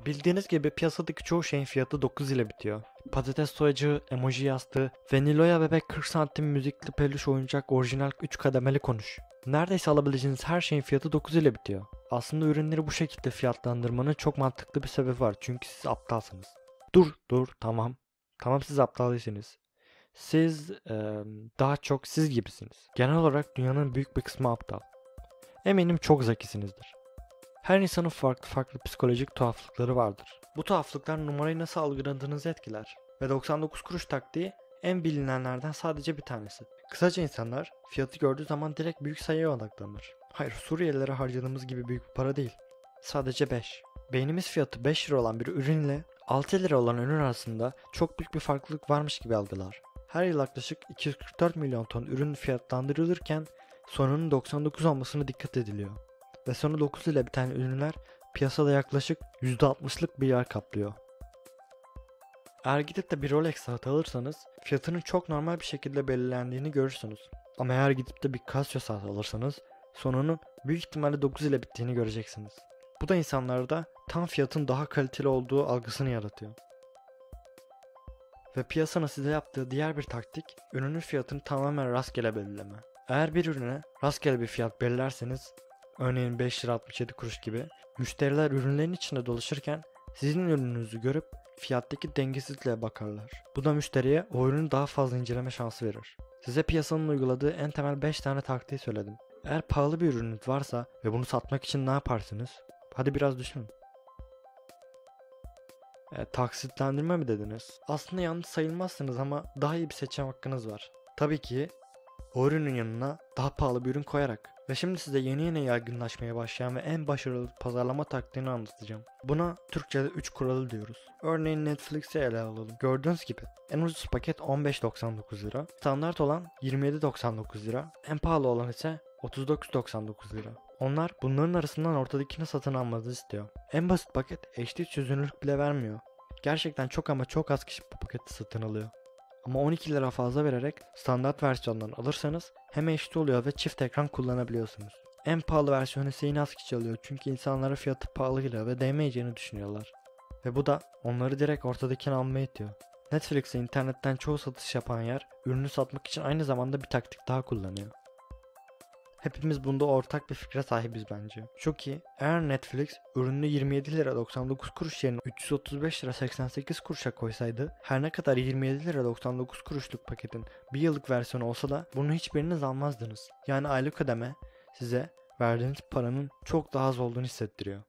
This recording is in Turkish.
Bildiğiniz gibi piyasadaki çoğu şeyin fiyatı 9 ile bitiyor. Patates soyacı, emoji yastığı ve Nilo'ya bebek 40 santim müzikli peluş oyuncak orijinal 3 kademeli konuş. Neredeyse alabileceğiniz her şeyin fiyatı 9 ile bitiyor. Aslında ürünleri bu şekilde fiyatlandırmanın çok mantıklı bir sebebi var. Çünkü siz aptalsınız. Dur, tamam. Tamam, siz aptal değilsiniz. Siz daha çok siz gibisiniz. Genel olarak dünyanın büyük bir kısmı aptal. Eminim çok zekisinizdir. Her insanın farklı farklı psikolojik tuhaflıkları vardır. Bu tuhaflıklar numarayı nasıl algıladığınızı etkiler. Ve 99 kuruş taktiği en bilinenlerden sadece bir tanesi. Kısaca insanlar fiyatı gördüğü zaman direkt büyük sayıya odaklanır. Hayır, Suriyelilere harcadığımız gibi büyük bir para değil. Sadece 5. Beynimiz fiyatı 5 lira olan bir ürünle 6 lira olan ürün arasında çok büyük bir farklılık varmış gibi algılar. Her yıl yaklaşık 244 milyon ton ürün fiyatlandırılırken sonunun 99 olmasına dikkat ediliyor. Ve sonu 9 ile biten ürünler piyasada yaklaşık %60'lık bir yer kaplıyor. Eğer gidip de bir Rolex saat alırsanız fiyatının çok normal bir şekilde belirlendiğini görürsünüz. Ama eğer gidip de bir Casio saat alırsanız sonunun büyük ihtimalle 9 ile bittiğini göreceksiniz. Bu da insanlarda tam fiyatın daha kaliteli olduğu algısını yaratıyor. Ve piyasanın size yaptığı diğer bir taktik, ürünün fiyatını tamamen rastgele belirleme. Eğer bir ürüne rastgele bir fiyat belirlerseniz, örneğin 5 lira 67 kuruş gibi, müşteriler ürünlerin içinde dolaşırken sizin ürününüzü görüp fiyattaki dengesizliğe bakarlar. Bu da müşteriye o ürünü daha fazla inceleme şansı verir. Size piyasanın uyguladığı en temel 5 tane taktiği söyledim. Eğer pahalı bir ürününüz varsa ve bunu satmak için ne yaparsınız? Hadi biraz düşünün. Taksitlendirme mi dediniz? Aslında yanlış sayılmazsınız ama daha iyi bir seçim hakkınız var. Tabii ki o ürünün yanına daha pahalı bir ürün koyarak. Ve şimdi size yeni yaygınlaşmaya başlayan ve en başarılı pazarlama taktiğini anlatacağım. Buna Türkçe'de 3 kuralı diyoruz. Örneğin Netflix'i ele alalım. Gördüğünüz gibi en ucuz paket 15,99 lira, standart olan 27,99 lira, en pahalı olan ise 39,99 lira. Onlar bunların arasından ortadakini satın almanızı istiyor. En basit paket HD çözünürlük bile vermiyor. Gerçekten çok ama çok az kişi bu paketi satın alıyor. Ama 12 lira fazla vererek standart versiyondan alırsanız hem HD oluyor ve çift ekran kullanabiliyorsunuz. En pahalı versiyonu ise yine az kişi alıyor çünkü insanlara fiyatı pahalı geliyor ve değmeyeceğini düşünüyorlar. Ve bu da onları direkt ortadakini almaya itiyor. Netflix'e internetten çoğu satış yapan yer ürünü satmak için aynı zamanda bir taktik daha kullanıyor. Hepimiz bunda ortak bir fikre sahibiz bence. Şu ki eğer Netflix ürünü 27 lira 99 kuruş yerine 335 lira 88 kuruşa koysaydı, her ne kadar 27 lira 99 kuruşluk paketin bir yıllık versiyonu olsa da bunu hiçbiriniz almazdınız. Yani aylık ödeme size verdiğiniz paranın çok daha az olduğunu hissettiriyor.